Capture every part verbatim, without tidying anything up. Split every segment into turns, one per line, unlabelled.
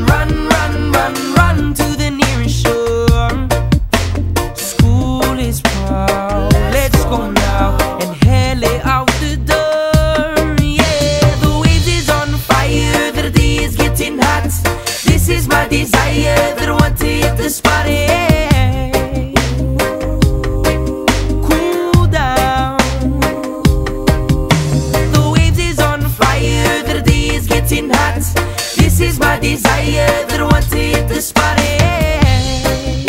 run, run, run, run to the nearest shore. School is proud, let's go now and hail it out the door. Yeah, the waves is on fire, the day is getting hot. This is my desire, that I want to hit the spot. Yeah. Cool down. The waves is on fire, the day is getting hot. This is my desire, that I want to hit the spot. Yeah.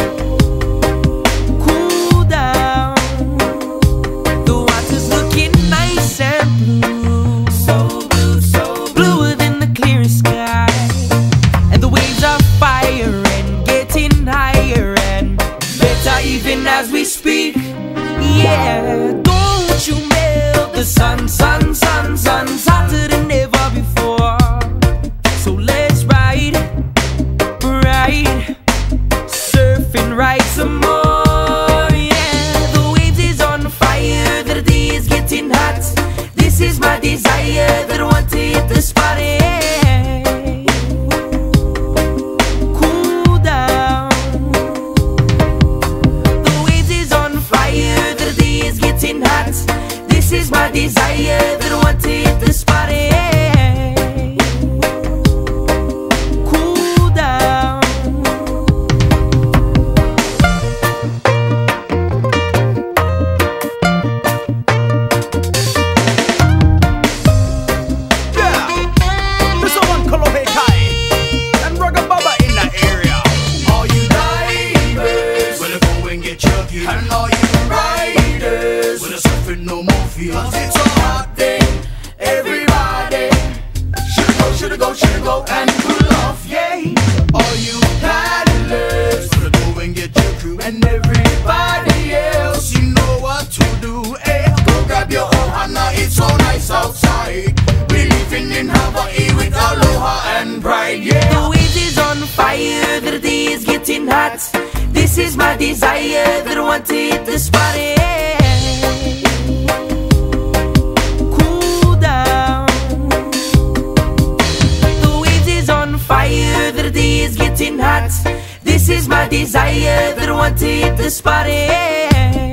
Cool down. The water's looking nice and blue, so blue, so bluer than the clearest sky. And the waves are fire and getting higher and better even as we speak. Yeah, don't you melt the sun, sun, sun, sun's hotter than ever before. So let's ride, ride, surfing right some more. Yeah, the waves is on fire, the day is getting hot. This is my desire, that I want to hit the spot. Yeah. Cool down. The waves is on fire, the day is getting hot. This is my desire, that I want to hit the spot. Yeah. Cool down.
Yeah, this is one Kolohe Kai and Rugga Bubba in the area. All you divers, wanna go and get your gear. And all you riders, wanna surfing no more fear. 'Cause it's a hot day, everybody should go, should go, should go and pull off, yeah. All you paddlers, wanna go and get your crew. And everybody else, you know what to do, eh? Go grab your ohana, it's so nice outside. We living in Hawaii with aloha and pride,
The
yeah.
waves is on fire, the day is getting hot. This is my desire, that I want to hit the spot. Yeah. Cool down. The waves is on fire, the day is getting hot. This is my desire, that I want to hit the spot. Yeah.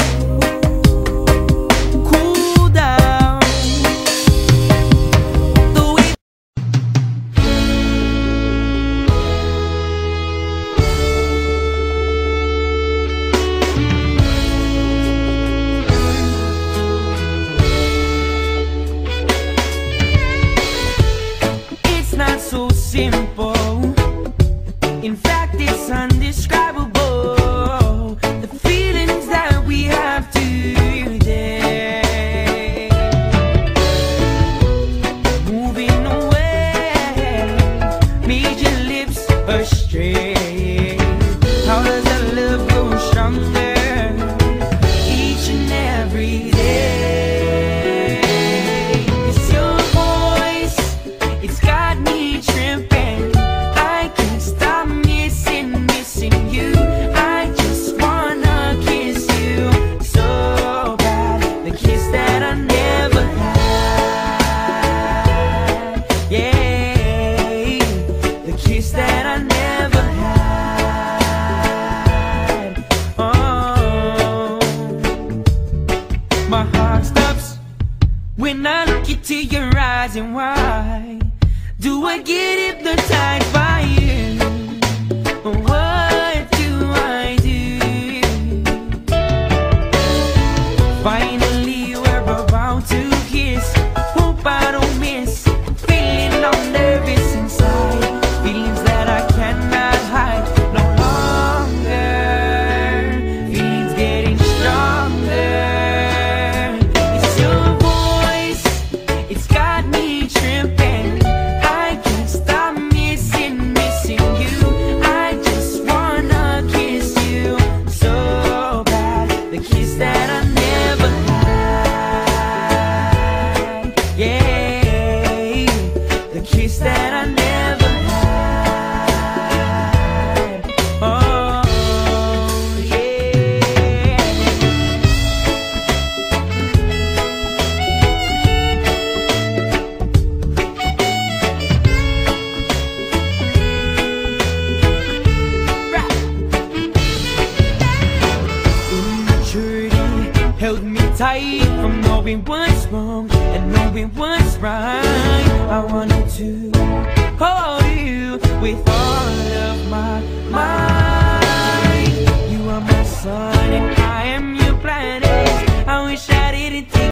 Cool down. The waves. It's not so simple. In fact, it's undescribable. The feelings that we have today. Moving away, made your lips astray. How does that love grow stronger each and every day? It's your voice, it's got me tripping. doing what's right. I wanted to hold you with all of my might. You are my sun.